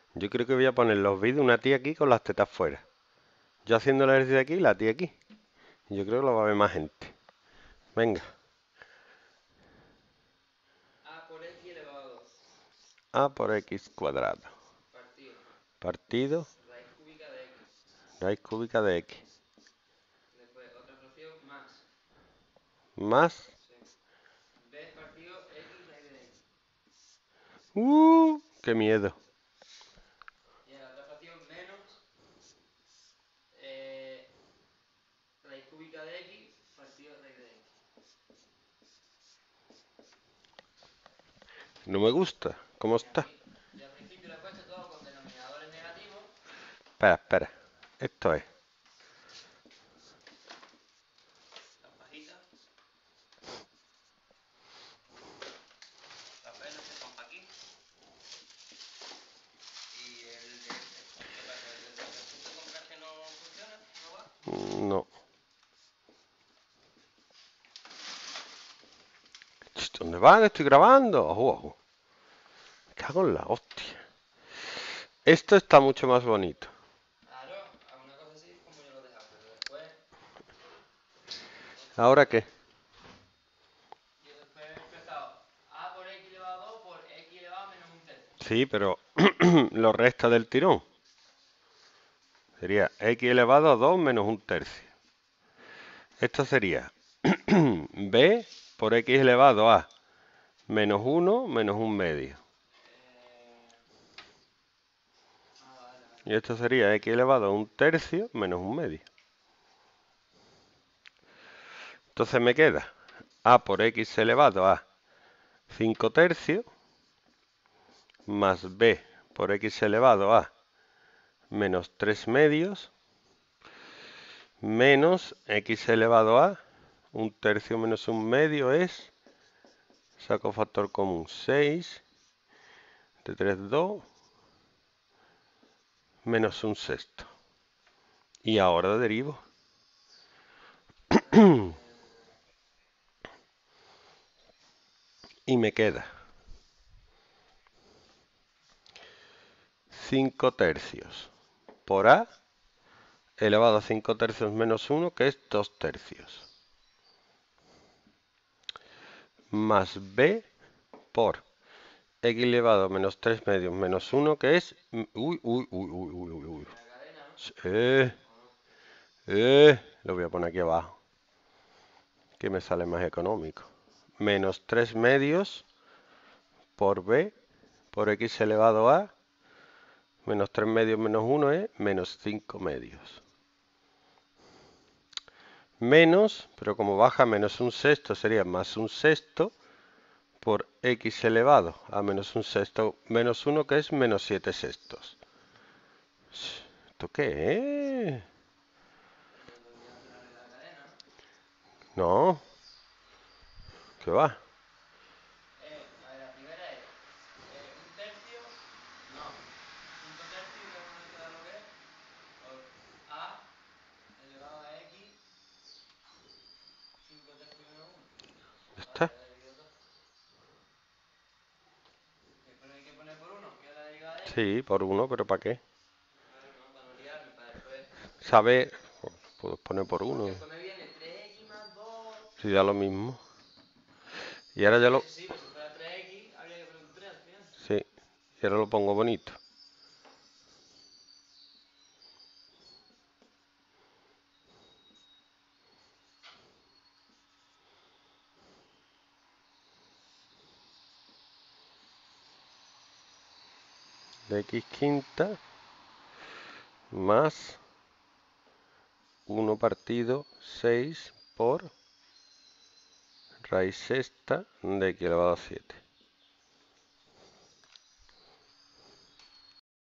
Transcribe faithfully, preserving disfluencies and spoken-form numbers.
Yo creo que voy a poner los vídeos de una tía aquí con las tetas fuera. Yo haciendo el ejercicio aquí y la tía aquí. Yo creo que lo va a ver más gente. Venga. A por X elevado a dos. A por X cuadrado. Partido. Partido. Raíz cúbica de X. Raíz cúbica de X. Después otra fracción más. Más. Sí. B partido X raíz de X. Uh, qué miedo. Y en la otra fracción menos eh, raíz cúbica de X partido raíz de X. No me gusta. ¿Cómo Y está? aquí, yo al principio lo he puesto todo con denominadores negativos. Espera, espera. Esto es. Las pajitas. Las penas se van para aquí. Y el de este. ¿Qué pasa? ¿El de este punto con K no funciona? ¿No va? No. ¿Dónde van? Estoy grabando. Ojo, ojo. Me cago en la hostia. Esto está mucho más bonito. Claro, a una cosa así como yo lo dejaba, pero después. ¿Ahora qué? Yo después he empezado A por X elevado a dos por X elevado a menos un tercio. Sí, pero lo resta del tirón. Sería X elevado a dos menos un tercio. Esto sería B por X elevado a menos uno menos un medio. Eh... Ah, vale, vale. Y esto sería X elevado a un tercio menos un medio. Entonces me queda A por X elevado a cinco tercios más B por X elevado a menos tres medios menos X elevado a un tercio menos un medio es, saco factor común, seis, de tres, dos, menos un sexto. Y ahora derivo. Eh... Y me queda cinco tercios por A elevado a cinco tercios menos uno, que es dos tercios. Más B por X elevado a menos tres medios menos uno, que es... Uy, uy, uy, uy, uy, uy, uy. La cadena, ¿no? Eh, ¿O no? eh, lo voy a poner aquí abajo, que me sale más económico. Menos tres medios por B por X elevado a menos tres medios menos uno es menos cinco medios. Menos, pero como baja menos un sexto sería más un sexto por X elevado a menos un sexto menos uno, que es menos siete sextos. ¿Esto qué es? Pero te olvidaste la regla de la cadena, ¿no? No, ¿qué va? Eh, a ver, la primera es eh, un tercio, no, cinco tercios, que es una que da lo que es, por A elevado a X, cinco tercios menos uno. ¿Ya Vale, está? ya he dividido todo. Después hay que poner por uno, que es la derivada de X. Sí, por uno, pero ¿para qué? Claro, no, para no liarme, para después. Saber, puedo poner por Porque uno, después me viene tres X más dos. si da lo mismo. Y ahora ya lo, Eso sí, pero si fuera tres X, habría que poner un tres al final. sí, y ahora lo pongo bonito. De X quinta más uno partido seis por raíz sexta de X elevado a siete.